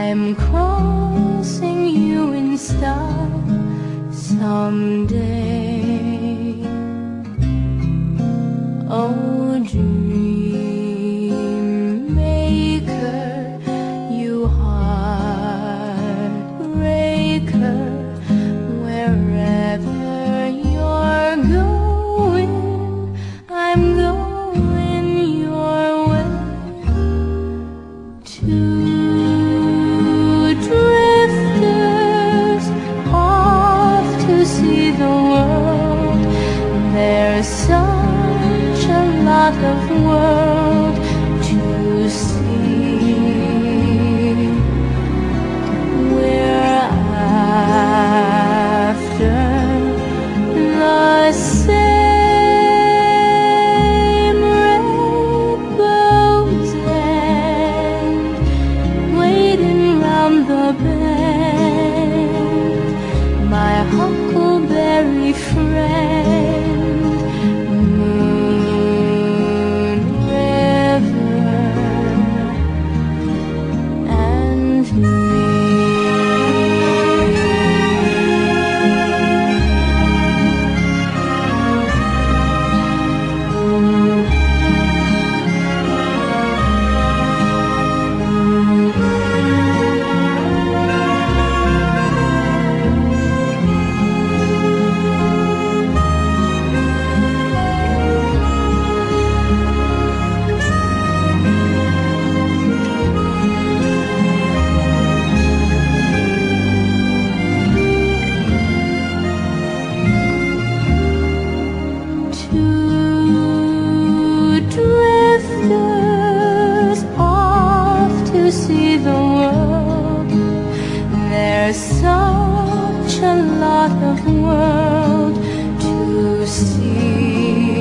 I'm crossing you in style someday. Oh, dream maker, you heartbreaker, wherever you're going, I'm going your way. Two drifters off to see the world. There's such a lot of world to see. We're after the same rainbows and waiting round the bend, my huckleberry friend, moon, river, and me. Two drifters off to see the world. There's such a lot of world to see.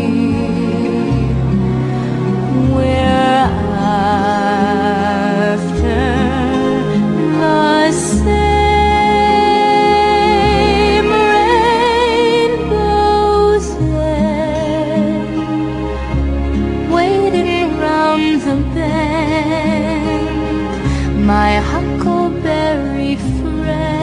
We're after the same rainbows and waiting round the bend, my huckleberry friend.